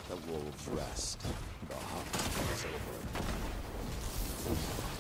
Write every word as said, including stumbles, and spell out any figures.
Let the wolves rest. The hunt is over.